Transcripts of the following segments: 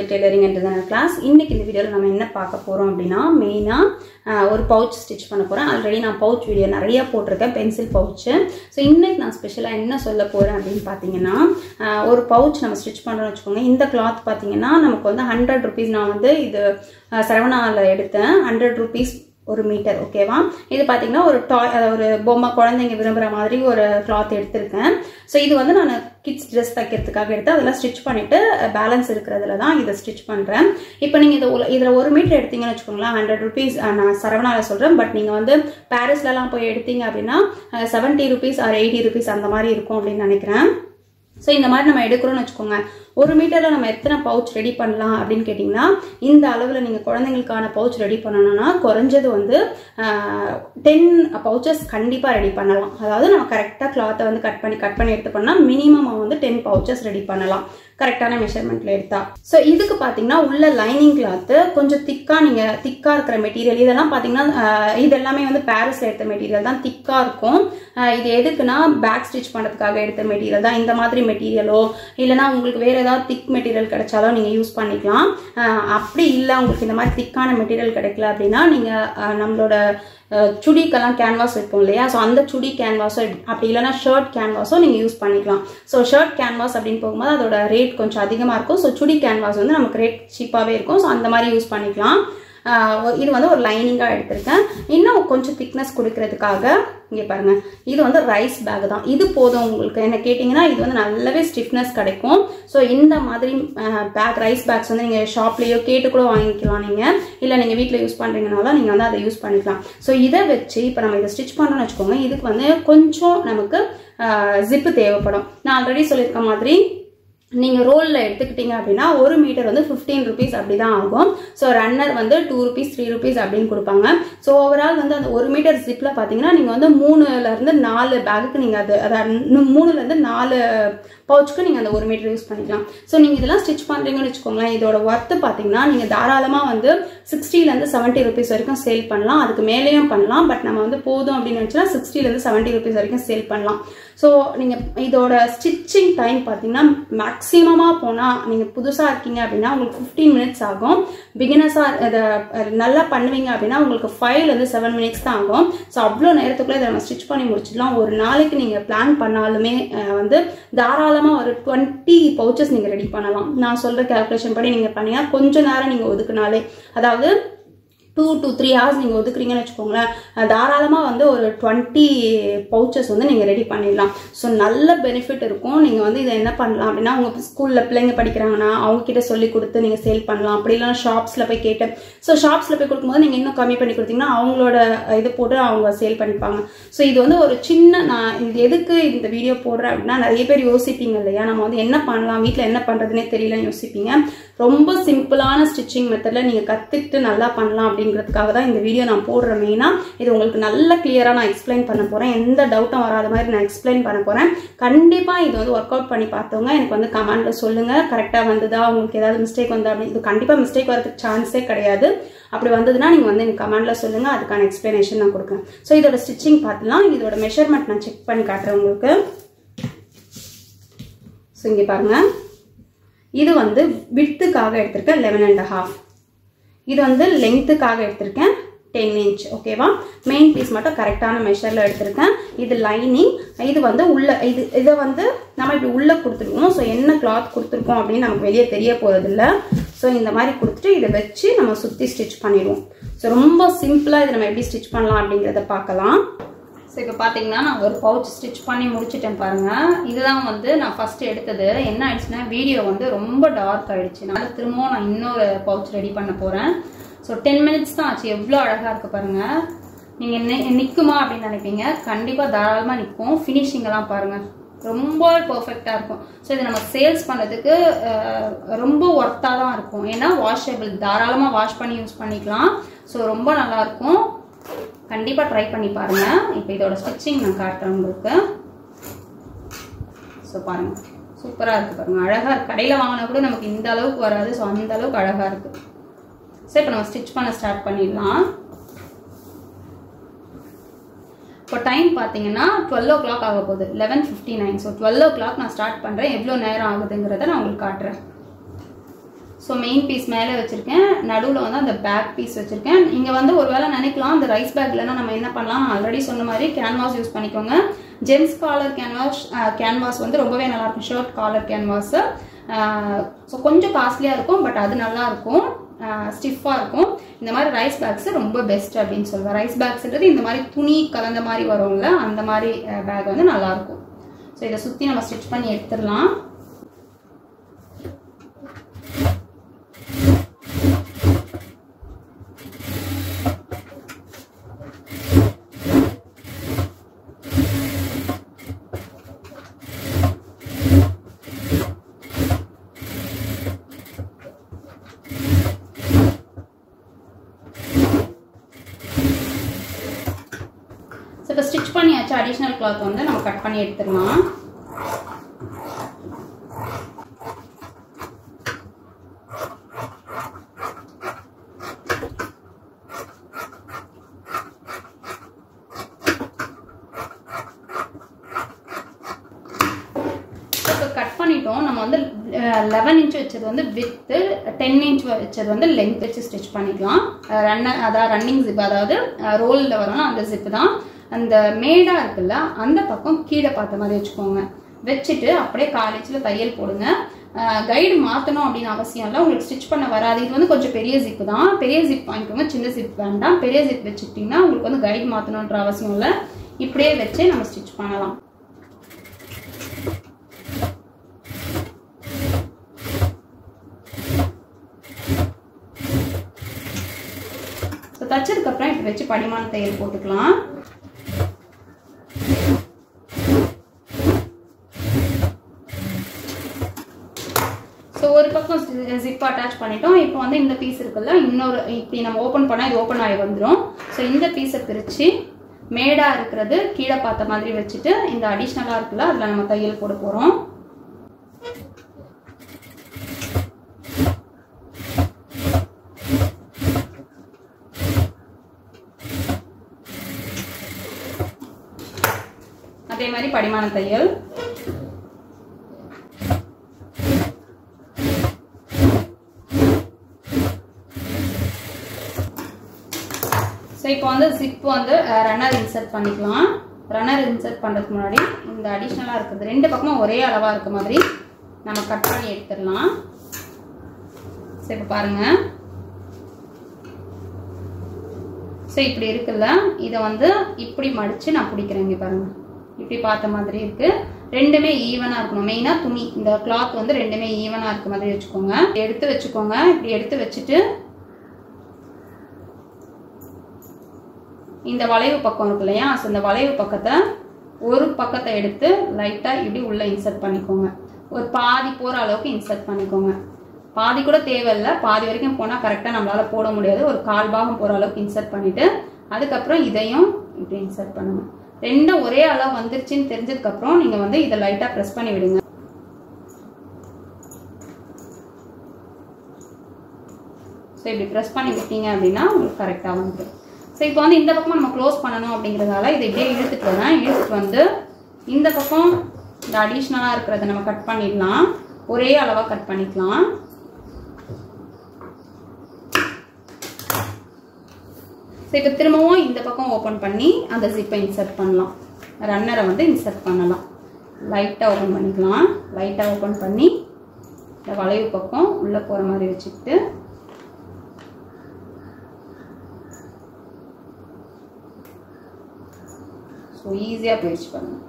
Magic Tailoring and Designer class. இன்னைக்கு இந்த வீடியோல நாம என்ன பார்க்க போறோம் அப்படினா மெயினா ஒரு பவுச் ஸ்டிட்ச் பண்ண போறேன். ஆல்ரெடி நான் பவுச் வீடியோ நிறைய போட்டுருக்கேன், பென்சில் பவுச். சோ இன்னைக்கு நான் ஸ்பெஷலா என்ன சொல்ல போறேன் அப்படினு பாத்தீங்கன்னா ஒரு பவுச் நம்ம ஸ்டிட்ச் பண்றோம்னு வெச்சுக்கோங்க. இந்த cloth பாத்தீங்கன்னா நமக்கு வந்து 100 rupees நான் வந்து இது சரவணால எடுத்தேன். 100 rupees ஒரு மீட்டர். ஓகேவா? இது பாத்தீங்கன்னா ஒரு டாய், ஒரு பொம்மை குழந்தைங்க விரும்புற மாதிரி ஒரு cloth எடுத்துர்க்கேன். சோ இது வந்து நான் கிட்ஸ் Dress தைக்கிறதுக்காக எடுத்து அதெல்லாம் ஸ்டிட்ச் பண்ணிட்டு பேலன்ஸ் இருக்குறதுல தான் இத ஸ்டிட்ச் பண்றேன். இப்போ நீங்க இதுல 1 மீட்டர் எடுத்தீங்கன்னு வெச்சுக்கோங்களா, 100 rupees நான் சரவணால சொல்றேன். பட் நீங்க வந்து பாரிஸ்லலாம் போய் எடுத்தீங்க அப்படினா 70 rupees or 80 rupees அந்த மாதிரி இருக்கும் அப்படி நினைக்கிறேன். சோ இந்த மாதிரி நம்ம எடுக்கறோம்னு வெச்சுக்கோங்க. 1 மீட்டர்ல நம்ம எத்தனை பவுச் ரெடி பண்ணலாம் அப்படினு கேட்டிங்கனா இந்த அளவுல நீங்க குழந்தைகளுக்கான பவுச் ரெடி பண்ணனும்னா குறைஞ்சது வந்து 10 பவுச்சஸ் கண்டிப்பா ரெடி பண்ணலாம். அதாவது நம்ம கரெக்ட்டா cloth வந்து கட் பண்ணி எடுத்து பண்ணா மினிமம் வந்து 10 பவுச்சஸ் ரெடி பண்ணலாம் கரெக்ட்டான மெஷர்மென்ட்ல எடுத்தா. சோ இதுக்கு பாத்தீங்கன்னா உள்ள லைனிங் cloth கொஞ்சம் திக்கா இருக்கிற மெட்டீரியல். இதெல்லாம் பாத்தீங்கன்னா இது எல்லாமே வந்து பாரிஸ்ல எடுத்த மெட்டீரியல் தான், திக்கா இருக்கும். இது எதுக்குனா பேக் ஸ்டிட்ச் பண்றதுக்காக எடுத்த மெட்டீரியல் தான். இந்த மாதிரி மெட்டீரியலோ இல்லனா உங்களுக்கு வேற ஏதாவது திக் மெட்டீரியல் கிடைச்சாலோ நீங்க யூஸ் பண்ணிக்கலாம். அப்படி இல்ல உங்களுக்கு இந்த மாதிரி திக்கான மெட்டீரியல் கிடைக்கல அப்படினா நீங்க நம்மளோட சுடிக்கெல்லாம் கேன்வாஸ் வைப்போம் இல்லையா, ஸோ அந்த சுடி கேன்வாஸோ அப்படி இல்லைனா ஷர்ட் கேன்வாஸோ நீங்கள் யூஸ் பண்ணிக்கலாம். ஸோ ஷர்ட் கேன்வாஸ் அப்படின்னு போகும்போது அதோட ரேட் கொஞ்சம் அதிகமாக இருக்கும். ஸோ சுடி கேன்வாஸ் வந்து நமக்கு ரேட் சீப்பாகவே இருக்கும். ஸோ அந்த மாதிரி யூஸ் பண்ணிக்கலாம். இது வந்து ஒரு லைனிங்காக எடுத்திருக்கேன். இன்னும் கொஞ்சம் திக்னஸ் கொடுக்கறதுக்காக இங்கே பாருங்க, இது வந்து ரைஸ் பேக் தான். இது போதும் உங்களுக்கு. என்ன கேட்டிங்கன்னா இது வந்து நல்லாவே ஸ்டிஃப்னஸ் கிடைக்கும். ஸோ இந்த மாதிரி பேக், ரைஸ் பேக்ஸ் வந்து நீங்கள் ஷாப்லேயோ கேட்டு கூட வாங்கிக்கலாம். நீங்கள் இல்லை நீங்கள் வீட்டில் யூஸ் பண்ணுறீங்கனால நீங்கள் வந்து அதை யூஸ் பண்ணிக்கலாம். ஸோ இதை வச்சு இப்போ நம்ம இதை ஸ்டிச் பண்ணணும்னு வச்சுக்கோங்க. இதுக்கு வந்து கொஞ்சம் நமக்கு ஜிப்பு தேவைப்படும். நான் ஆல்ரெடி சொல்லியிருக்க மாதிரி நீங்க ரோல்ல எடுத்துக்கிட்டீங்க அப்படின்னா 1 மீட்டர் வந்து 15 rupees அப்படிதான் ஆகும். ஸோ ரன்னர் வந்து 2 rupees 3 rupees அப்படின்னு கொடுப்பாங்க. ஸோ ஓவரால் வந்து அந்த 1 மீட்டர் ஜிப்ல பாத்தீங்கன்னா நீங்க வந்து 3ல இருந்து 4 பேக்குக்கு நீங்க அதாவது 3ல இருந்து 4 பவுச்சுக்கு நீங்க அந்த 1 மீட்டர் யூஸ் பண்ணிக்கலாம். ஸோ நீங்க இதெல்லாம் ஸ்டிச் பண்றீங்கன்னு வச்சுக்கோங்களேன், இதோட ஒர்த்து பாத்தீங்கன்னா நீங்க தாராளமா வந்து 60ல இருந்து 70 rupees வரைக்கும் சேல் பண்ணலாம். அதுக்கு மேலேயும் பண்ணலாம். பட் நம்ம வந்து போதும் அப்படின்னு நினைச்சா 60ல இருந்து 70 rupees வரைக்கும் சேல் பண்ணலாம். ஸோ நீங்க இதோட ஸ்டிச்சிங் டைம் பாத்தீங்கன்னா மேக்ஸிமமா போனா நீங்க புதுசா இருக்கீங்க அப்படின்னா உங்களுக்கு 15 minutes ஆகும். பிகினர்ஸா இதை நல்லா பண்ணுவீங்க அப்படின்னா உங்களுக்கு 5ல இருந்து 7 minutes தான் ஆகும். ஸோ அவ்வளோ நேரத்துக்குள்ள இதை நம்ம ஸ்டிச் பண்ணி முடிச்சிடலாம். ஒரு நாளைக்கு நீங்க பிளான் பண்ணாலுமே வந்து தாராளமா ஒரு 20 பவுச்சஸ் நீங்க ரெடி பண்ணலாம். நான் சொல்ற கால்குலேஷன் படி நீங்க பண்ணீங்க கொஞ்ச நேரம் நீங்க ஒதுக்குனாலே, அதாவது 2 to 3 hours நீங்க ஒதுக்குறீங்கன்னு வச்சுக்கோங்களேன், தாராளமா வந்து ஒரு 20 பவுச்சஸ் வந்து நீங்க ரெடி பண்ணிடலாம். ஸோ நல்ல பெனிஃபிட் இருக்கும். நீங்க வந்து இதை என்ன பண்ணலாம் அப்படின்னா உங்க ஸ்கூல்ல பிள்ளைங்க படிக்கிறாங்கன்னா அவங்க கிட்ட சொல்லி கொடுத்து நீங்க சேல் பண்ணலாம். அப்படி இல்லைன்னா ஷாப்ஸ்ல போய் கேட்டு, ஸோ ஷாப்ஸ்ல போய் கொடுக்கும்போது நீங்க இன்னும் கம்மி பண்ணி கொடுத்தீங்கன்னா அவங்களோட இது போட்டு அவங்க சேல் பண்ணிப்பாங்க. ஸோ இது வந்து ஒரு சின்ன, நான் இது எதுக்கு இந்த வீடியோ போடுறேன் அப்படின்னா நிறைய பேர் யோசிப்பீங்க இல்லையா, நம்ம வந்து என்ன பண்ணலாம், வீட்டில் என்ன பண்றதுன்னே தெரியலன்னு யோசிப்பீங்க. ரொம்ப சிம்பிளான ஸ்டிச்சிங் மெத்தட்ல நீங்க கத்துக்கிட்டு நல்லா பண்ணலாம் அப்படிங்கிறதுக்காக தான் இந்த வீடியோ நான் போடுறேன். மெயினா இது உங்களுக்கு நல்ல கிளியரா நான் எக்ஸ்பிளைன் பண்ண போறேன். எந்த டவுட்டும் வராத மாதிரி நான் எக்ஸ்பிளைன் பண்ண போறேன். கண்டிப்பா இது வந்து ஒர்க் அவுட் பண்ணி பார்த்தவங்க எனக்கு வந்து கமெண்ட்ல சொல்லுங்க, கரெக்டா வந்ததா, உங்களுக்கு ஏதாவது மிஸ்டேக் வந்தா அப்படின்னு. இது கண்டிப்பா மிஸ்டேக் வரதுக்கு சான்ஸே கிடையாது. அப்படி வந்ததுன்னா நீங்க வந்து எனக்கு கமெண்ட்ல சொல்லுங்க, அதுக்கான எக்ஸ்பிளனேஷன் நான் கொடுக்குறேன். ஸோ இதோட ஸ்டிச்சிங் பார்த்துலாம். இதோட மெஷர்மெண்ட் நான் செக் பண்ணி காட்டுறேன் உங்களுக்கு. ஸோ இங்க பாருங்க, இது வந்து விட்த்துக்காக எடுத்திருக்கேன் 11.5. இது வந்து லெங்க்த்துக்காக எடுத்திருக்கேன் 10 inch. ஓகேவா? மெயின் பீஸ் மட்டும் கரெக்டான மெஷர்ல எடுத்திருக்கேன். இது லைனிங். இது வந்து உள்ள இதை வந்து நம்ம இப்படி உள்ள கொடுத்துருக்கோம். ஸோ என்ன கிளாத் கொடுத்துருக்கோம் அப்படின்னு நமக்கு வெளியே தெரிய போறது இல்லை. ஸோ இந்த மாதிரி கொடுத்துட்டு இதை வச்சு நம்ம சுத்தி ஸ்டிச் பண்ணிடுவோம். ஸோ ரொம்ப சிம்பிளா இதை நம்ம எப்படி ஸ்டிச் பண்ணலாம் அப்படிங்கிறத பார்க்கலாம். ஸோ இப்போ பார்த்தீங்கன்னா நான் ஒரு பவுச் ஸ்டிச் பண்ணி முடிச்சிட்டேன் பாருங்க. இதுதான் வந்து நான் ஃபர்ஸ்ட் எடுத்தது. என்ன ஆயிடுச்சுன்னா வீடியோ வந்து ரொம்ப டார்க் ஆயிடுச்சு. நான் திரும்பவும் நான் இன்னொரு பவுச் ரெடி பண்ண போறேன். ஸோ 10 minutes தான் ஆச்சு. எவ்வளோ அழகா இருக்கு பாருங்க. நீங்க நிற்குமா அப்படின்னு நினைப்பீங்க, கண்டிப்பா தாராளமா நிற்கும். ஃபினிஷிங் எல்லாம் பாருங்க ரொம்ப பர்ஃபெக்டா இருக்கும். ஸோ இதை நம்ம சேல்ஸ் பண்றதுக்கு ரொம்ப ஒர்த்தா தான் இருக்கும். ஏன்னா வாஷபிள், தாராளமா வாஷ் பண்ணி யூஸ் பண்ணிக்கலாம். ஸோ ரொம்ப நல்லா இருக்கும். கண்டிப்பா ட்ரை பண்ணி பாருங்க. இப்போ இதோட ஸ்டிச்சிங் நான் காட்டுறேன் உங்களுக்கு. ஸோ பாருங்க சூப்பரா இருக்கு பாருங்க, அழகா இருக்கு. கடையில வாங்கினா கூட நமக்கு இந்த அளவுக்கு வராது. ஸோ அந்த அளவுக்கு அழகா இருக்கு. ஸோ இப்போ நம்ம ஸ்டிச் பண்ண ஸ்டார்ட் பண்ணிடலாம். இப்போ டைம் பார்த்தீங்கன்னா 12 o'clock ஆக போகுது, 11:59. ஸோ 12 o'clock நான் ஸ்டார்ட் பண்றேன். எவ்வளோ நேரம் ஆகுதுங்கிறத நான் உங்களுக்கு காட்டுறேன். ஸோ மெயின் பீஸ் மேலே வச்சுருக்கேன், நடுவில் வந்து அந்த பேக் பீஸ் வச்சுருக்கேன். இங்கே வந்து ஒரு வேளை நினைக்கலாம் அந்த ரைஸ் பேக்லன்னா நம்ம என்ன பண்ணலாம், ஆல்ரெடி சொன்ன மாதிரி கேன்வாஸ் யூஸ் பண்ணிக்கோங்க. ஜென்ஸ் காலர் கேன்வாஸ் வந்து ரொம்பவே நல்லாயிருக்கும், ஷர்ட் காலர் கேன்வாஸு. ஸோ கொஞ்சம் காஸ்ட்லியாக இருக்கும், பட் அது நல்லாயிருக்கும், ஸ்டிஃபாக இருக்கும். இந்த மாதிரி ரைஸ் பேக்ஸ் ரொம்ப பெஸ்ட் அப்படின்னு சொல்லுவேன். ரைஸ் பேக்ஸ்ன்றது இந்த மாதிரி துணி கலந்த மாதிரி வரும்ல, அந்த மாதிரி பேக் வந்து நல்லாயிருக்கும். ஸோ இதை சுற்றி நம்ம ஸ்டிச் பண்ணி எடுத்துடலாம். இப்போ ஸ்டிச் பண்ணியாச்சு. அடிஷ்னல் கிளாத் வந்து நம்ம கட் பண்ணி எடுத்துடலாம். கட் பண்ணிட்டோம். நம்ம வந்து 11 இன்ச் வச்சது வந்து வித்து, 10 இன்ச் வச்சது வந்து லென்த் வச்சு ஸ்டிச் பண்ணிக்கலாம். அதாவது ரன்னிங் ஜிப், அதாவது ரோலில் வரணும் அந்த ஜிப்பு தான். அந்த மேடா இருக்குல்ல அந்த பக்கம் கீழே பார்த்த மாதிரி வச்சுக்கோங்க. வச்சுட்டு அப்படியே காலேஜில் தையல் போடுங்க. கைடு மாற்றணும் அப்படின்னு அவசியம் இல்லை, உங்களுக்கு ஸ்டிச் பண்ண வராது. இது வந்து கொஞ்சம் பெரிய ஜிப்பு தான், பெரிய ஜிப் வாங்கிக்கோங்க, சின்ன ஜிப் வேண்டாம். பெரிய ஜிப் வச்சுக்கிட்டிங்கன்னா உங்களுக்கு வந்து கைடு மாற்றணுன்ற அவசியம் இல்லை, இப்படியே வச்சு நம்ம ஸ்டிச் பண்ணலாம். தச்சதுக்கப்புறம் இப்போ வச்சு படிமான தையல் போட்டுக்கலாம். ஸோ ஒரு பக்கம் ஜிப் அட்டாச் பண்ணிட்டோம். இப்போ வந்து இந்த பீஸ் இருக்குல்ல, இன்னொரு இப்படி நம்ம ஓப்பன் பண்ணால் இது ஓப்பன் ஆகி வந்துடும். ஸோ இந்த பீஸை பிரித்து மேடாக இருக்கிறது கீழே பார்த்த மாதிரி வச்சுட்டு, இந்த அடிஷ்னலாக இருக்குல்ல அதில் நம்ம தையல் போட போகிறோம். அதே மாதிரி படிமான தையல். இப்போ வந்து ஜிப் வந்து ரன்னர் இன்சர்ட் பண்ணிக்கலாம். ரன்னர் இன்சர்ட் பண்ணுறதுக்கு முன்னாடி இந்த அடிஷ்னலாக இருக்குது ரெண்டு பக்கமும் ஒரே அளவாக இருக்க மாதிரி நம்ம கட் பண்ணி எடுத்துடலாம். ஸோ இப்போ பாருங்கள், ஸோ இப்படி இருக்குல்ல, இதை வந்து இப்படி மடித்து நான் பிடிக்கிறேன். இங்கே பாருங்கள், இப்படி பார்த்த மாதிரி இருக்குது. ரெண்டுமே ஈவனாக இருக்கணும். மெயினாக துணி, இந்த கிளாத் வந்து ரெண்டுமே ஈவனாக இருக்க மாதிரி வச்சுக்கோங்க. எடுத்து வச்சுக்கோங்க. இப்படி எடுத்து வச்சுட்டு இந்த வளைவு பக்கம் இருக்கு இல்லையா, ஸோ இந்த வளைவு பக்கத்தை ஒரு பக்கத்தை எடுத்து லைட்டாக இப்படி உள்ளே இன்சர்ட் பண்ணிக்கோங்க. ஒரு பாதி போகிற அளவுக்கு இன்சர்ட் பண்ணிக்கோங்க. பாதி கூட தேவையில்லை, பாதி வரைக்கும் போனால் கரெக்டாக நம்மளால் போட முடியாது. ஒரு 1/4 பாகம் போகிற அளவுக்கு இன்சர்ட் பண்ணிவிட்டு அதுக்கப்புறம் இதையும் இப்படி இன்சர்ட் பண்ணுங்க. ரெண்டும் ஒரே அளவு வந்துருச்சுன்னு தெரிஞ்சதுக்கப்புறம் நீங்கள் வந்து இதை லைட்டாக ப்ரெஸ் பண்ணி விடுங்க. ஸோ இப்படி ப்ரெஸ் பண்ணி விட்டீங்க அப்படின்னா உங்களுக்கு கரெக்டாக வந்துடும். ஸோ இப்போ வந்து இந்த பக்கம் நம்ம க்ளோஸ் பண்ணணும் அப்படிங்கிறதால இதை இப்படியே இழுத்துட்டு வரேன். இழுத்துட்டு வந்து இந்த பக்கம் இந்த அடிஷ்னலாக இருக்கிறத நம்ம கட் பண்ணிடலாம். ஒரே அளவாக கட் பண்ணிக்கலாம். ஸோ இப்போ திரும்பவும் இந்த பக்கம் ஓப்பன் பண்ணி அந்த ஜிப்பை இன்சர்ட் பண்ணலாம். ரன்னரை வந்து இன்சர்ட் பண்ணலாம். லைட்டாக ஓப்பன் பண்ணிக்கலாம். லைட்டாக ஓப்பன் பண்ணி இந்த வளைவு பக்கம் உள்ளே போகிற மாதிரி வச்சுக்கிட்டு ஸோ ஈஸியாக போயிடுச்சு பாருங்கள்.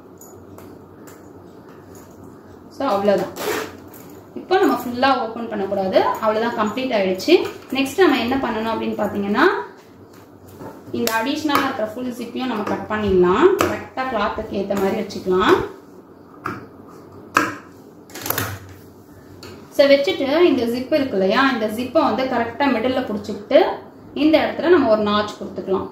ஸோ அவ்வளோதான். இப்போ நம்ம ஃபுல்லாக ஓப்பன் பண்ணக்கூடாது, அவ்வளோதான், கம்ப்ளீட் ஆகிடுச்சு. நெக்ஸ்ட் நம்ம என்ன பண்ணணும் அப்படின்னு பார்த்தீங்கன்னா, இந்த அடிஷ்னலாக இருக்கிற ஃபுல் ஜிப்பையும் நம்ம கட் பண்ணிடலாம். கரெக்டாக கிளாத்துக்கு ஏற்ற மாதிரி வச்சுக்கலாம். ஸோ வச்சுட்டு இந்த ஜிப் இருக்கு இல்லையா, இந்த ஜிப்பை வந்து கரெக்டாக மிடில் பிடிச்சிக்கிட்டு இந்த இடத்துல நம்ம ஒரு நாச் கொடுத்துக்கலாம்.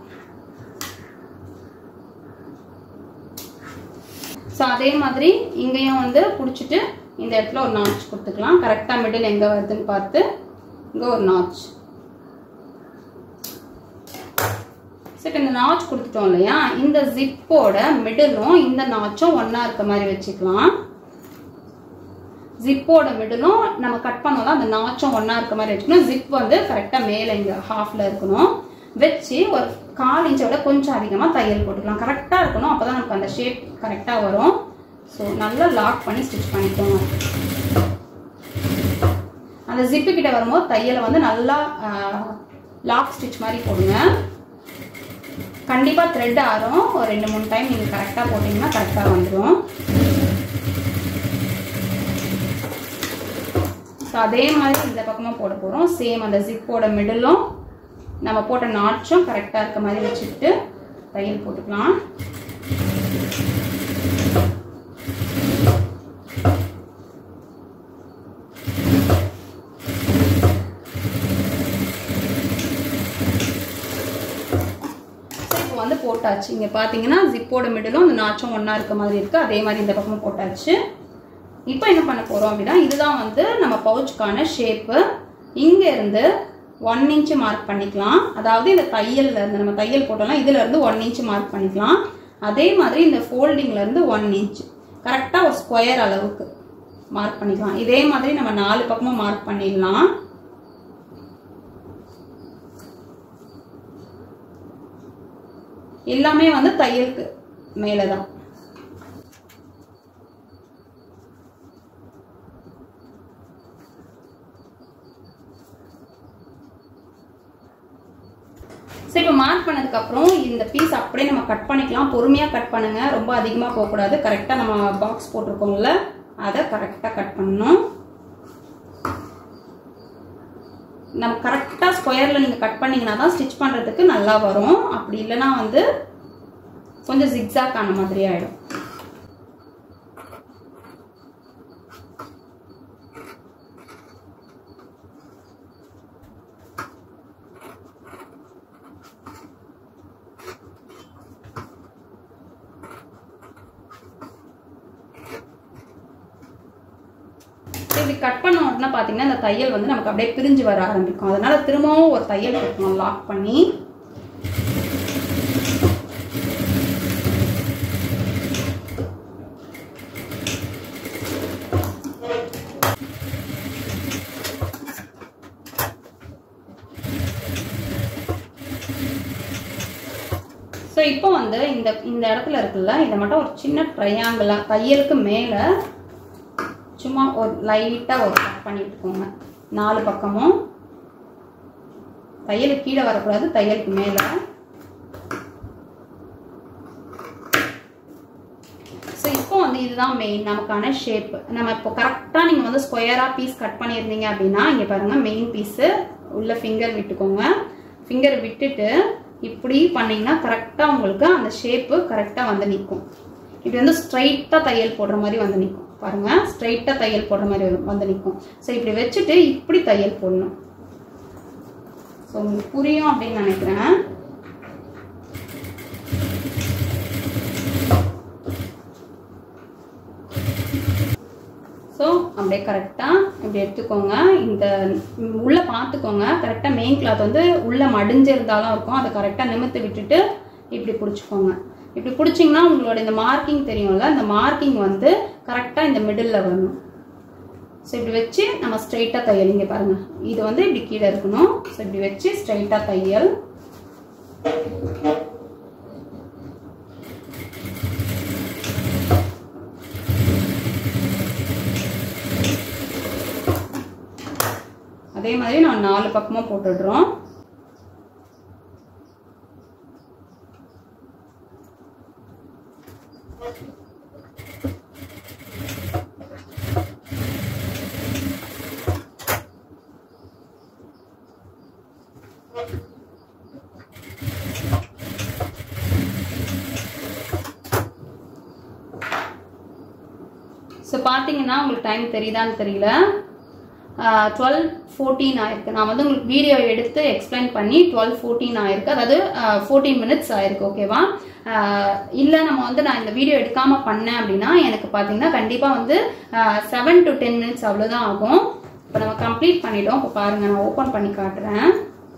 ஸோ அதே மாதிரி இங்கேயும் வந்து பிடிச்சிட்டு இந்த இடத்துல ஒரு நாச் கொடுத்துக்கலாம். கரெக்டாக மிடில் எங்கே வருதுன்னு பார்த்து இங்கே ஒரு நாச். சரி, இந்த நாச் கொடுத்துட்டோம் இல்லையா, இந்த ஜிப்போட மிடிலும் இந்த நாச்சும் ஒன்றா இருக்க மாதிரி வச்சுக்கலாம். ஜிப்போட மிடிலும் நம்ம கட் பண்ணோம்ல அந்த நாச்சும் ஒன்றா இருக்க மாதிரி வச்சுக்கணும். ஜிப் வந்து கரெக்டாக மேலே இங்கே ஹாஃபில் இருக்கணும். வச்சு ஒரு 1/4 இன்ச்சை விட கொஞ்சம் அதிகமாக தையல் போட்டுக்கலாம். கரெக்டாக இருக்கணும், அப்போ தான் நமக்கு அந்த ஷேப் கரெக்டாக வரும். ஸோ நல்லா லாக் பண்ணி ஸ்டிச் பண்ணிக்கோங்க. அந்த ஜிப்பு கிட்ட வரும்போது தையலை வந்து நல்லா லாக் ஸ்டிச் மாதிரி போடுங்க. கண்டிப்பாக த்ரெட் ஆகும். ஒரு 2-3 டைம் நீங்கள் கரெக்டாக போட்டிங்கன்னா கரெக்டாக வந்துடும். ஸோ அதே மாதிரி இந்த பக்கமாக போட போகிறோம். சேம் அந்த ஜிப்போட மிடிலும் நம்ம போட்ட நாட்சும் கரெக்டாக இருக்க மாதிரி வச்சுக்கிட்டு தையல் போட்டுக்கலாம். இப்போ வந்து போட்டாச்சு. இங்கே பார்த்தீங்கன்னா ஜிப்போட மிடிலும் அந்த நாச்சும் ஒன்றா இருக்க மாதிரி இருக்குது. அதே மாதிரி இந்த பக்கமும் போட்டாச்சு. இப்போ என்ன பண்ண போகிறோம் அப்படின்னா, இதுதான் வந்து நம்ம பவுச்சுக்கான ஷேப்பு. இங்கேருந்து 1 இன்ச் மார்க் பண்ணிக்கலாம். அதாவது இந்த தையல்ல இருந்து நம்ம தையல் போட்டோம்னா இதுல இருந்து 1 இன்ச் மார்க் பண்ணிக்கலாம். அதே மாதிரி இந்த ஃபோல்டிங்ல இருந்து 1 இன்ச் கரெக்டா ஒரு ஸ்கொயர் அளவுக்கு மார்க் பண்ணிக்கலாம். இதே மாதிரி நம்ம 4 பக்கமும் மார்க் பண்ணிடலாம். எல்லாமே வந்து தையலுக்கு மேலதான். சரி, இப்போ மார்க் பண்ணதுக்கு அப்புறம் இந்த பீஸ் அப்படியே நம்ம கட் பண்ணிக்கலாம். பொறுமையா கட் பண்ணுங்க, ரொம்ப அதிகமா போக கூடாது. கரெக்டா நம்ம பாக்ஸ் போட்டிருக்கோம்ல அதை கரெக்டா கட் பண்ணணும். நம்ம கரெக்டா ஸ்கொயர்ல நீங்க கட் பண்ணீங்கன்னா தான் ஸ்டிச் பண்றதுக்கு நல்லா வரும். அப்படி இல்லைன்னா வந்து கொஞ்சம் ஜிக்ஸாக் ஆன மாதிரி ஆயிடும். இப்படி கட் பண்ண உடனே பார்த்தீங்கன்னா இந்த தையல் வந்து நமக்கு அப்படியே பிரிஞ்சு வர ஆரம்பிக்கும். அதனால திரும்பவும் ஒரு தையல் போட்டுக்கணும் லாக் பண்ணி. ஸோ இப்போ வந்து இந்த இடத்துல இருக்குல்ல, இதை மட்டும் ஒரு சின்ன ட்ரையாங்கிளா தையலுக்கு மேலே சும்மா ஒரு லைட்டாக ஒரு கட் பண்ணிட்டுக்கோங்க. 4 பக்கமும் தையலுக்கு கீழே வரக்கூடாது, தையலுக்கு மேலே. ஸோ இப்போ வந்து இதுதான் மெயின் நமக்கான ஷேப். நம்ம இப்போ கரெக்டாக நீங்கள் வந்து ஸ்கொயராக பீஸ் கட் பண்ணியிருந்தீங்க அப்படின்னா இங்கே பாருங்கள், மெயின் பீஸு உள்ள ஃபிங்கர் விட்டுக்கோங்க. ஃபிங்கர் விட்டுட்டு இப்படி பண்ணிங்கன்னா கரெக்டாக உங்களுக்கு அந்த ஷேப்பு கரெக்டாக வந்து நிற்கும். இப்படி வந்து ஸ்ட்ரைட்டாக தையல் போடுற மாதிரி வந்து நிற்கும். பாருங்க, ஸ்ட்ரைட்டா தையல் போடுற மாதிரி வந்து நிற்கும். ஸோ இப்படி வச்சுட்டு இப்படி தையல் போடணும். ஸோ உங்களுக்கு புரியும் அப்படின்னு நினைக்கிறேன். ஸோ அப்படியே கரெக்டாக இப்படி எடுத்துக்கோங்க. இந்த உள்ள பார்த்துக்கோங்க, கரெக்டாக மெயின் கிளாத் வந்து உள்ள மடிஞ்சிருந்தாலும் இருக்கும். அதை கரெக்டாக நிமிர்த்து விட்டுட்டு இப்படி பிடிச்சிக்கோங்க. இப்படி பிடிச்சிங்கன்னா உங்களோட இந்த மார்க்கிங் தெரியும்ல, இந்த மார்க்கிங் வந்து கரெக்டாக இந்த மிடில் வரணும். ஸோ இப்படி வச்சு நம்ம ஸ்ட்ரைட்டாக தையல். இங்கே பாருங்கள், இது வந்து இப்படி கீழே இருக்கணும். ஸோ இப்படி வச்சு ஸ்ட்ரைட்டாக தையல். அதே மாதிரி நான் 4 பக்கமும் போட்டுடுறோம். ஸோ பார்த்தீங்கன்னா உங்களுக்கு டைம் தெரியுதான்னு தெரியல, 12:14 ஆயிருக்கு. நான் வந்து உங்களுக்கு வீடியோ எடுத்து எக்ஸ்பிளைன் பண்ணி 12:14 ஆயிருக்கு. அதாவது 14 மினிட்ஸ் ஆயிருக்கு. ஓகேவா? இல்லை நம்ம வந்து நான் இந்த வீடியோ எடுக்காமல் பண்ணேன் அப்படின்னா எனக்கு பார்த்தீங்கன்னா கண்டிப்பாக வந்து 7 to 10 மினிட்ஸ் அவ்வளோதான் ஆகும். இப்போ நம்ம கம்ப்ளீட் பண்ணிட்டோம். இப்போ பாருங்கள், நான் ஓப்பன் பண்ணி காட்டுறேன்.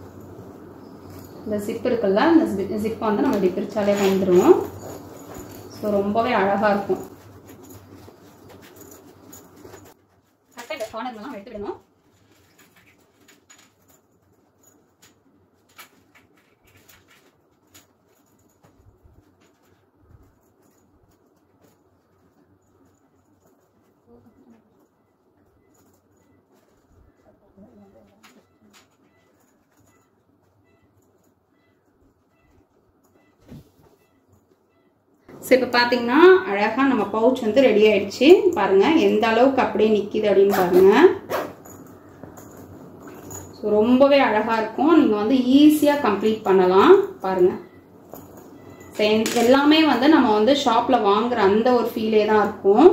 இந்த ஜிப் இருக்குல்ல, இந்த ஜிப்பை வந்து நம்ம இப்படி பிரிச்சாலே வந்துடும். ஸோ ரொம்பவே அழகாக இருக்கும். ஆனதுலாம் எடுத்து விடணும். ஸோ இப்போ பார்த்தீங்கன்னா அழகாக நம்ம பவுச் வந்து ரெடி ஆயிடுச்சு. பாருங்கள் எந்த அளவுக்கு அப்படியே நிற்கிது அப்படின்னு பாருங்கள். ஸோ ரொம்பவே அழகாக இருக்கும். நீங்கள் வந்து ஈஸியாக கம்ப்ளீட் பண்ணலாம். பாருங்கள் எல்லாமே வந்து நம்ம வந்து ஷாப்பில் வாங்குற அந்த ஒரு ஃபீலே தான் இருக்கும்.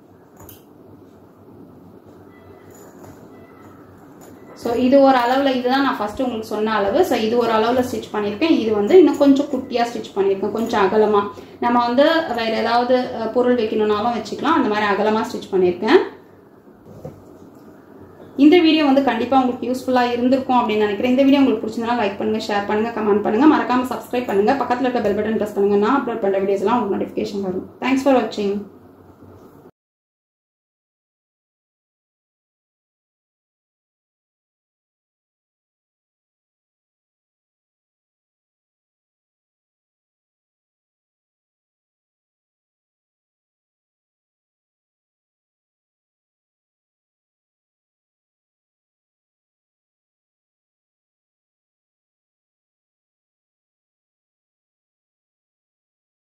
ஸோ இது ஒரு அளவில், இதுதான் நான் ஃபஸ்ட்டு உங்களுக்கு சொன்ன அளவு. ஸோ இது ஒரு அளவில் ஸ்டிச் பண்ணியிருக்கேன். இது வந்து இன்னும் கொஞ்சம் குட்டியாக ஸ்டிச் பண்ணியிருக்கேன், கொஞ்சம் அகலமாக. நம்ம வந்து வேறு ஏதாவது பொருள் வைக்கணுன்னாலும் வச்சுக்கலாம். அந்த மாதிரி அகலமாக ஸ்டிச் பண்ணியிருக்கேன். இந்த வீடியோ வந்து கண்டிப்பாக உங்களுக்கு யூஸ்ஃபுல்லாக இருந்திருக்கும் அப்படின்னு நினைக்கிறேன். இந்த வீடியோ உங்களுக்கு பிடிச்சதுனா லைக் பண்ணுங்கள், ஷேர் பண்ணுங்கள், கமெண்ட் பண்ணுங்கள். மறக்காமல் சப்ஸ்கிரைப் பண்ணுங்கள். பக்கத்தில் இருக்க பெல் பட்டன் ப்ரெஸ் பண்ணுங்கள். நான் அப்லோட் பண்ணுற வீடியோஸ்லாம் உங்களுக்கு நோட்டிஃபிகேஷன் வரும். தேங்க்ஸ் ஃபார் வாட்சிங்.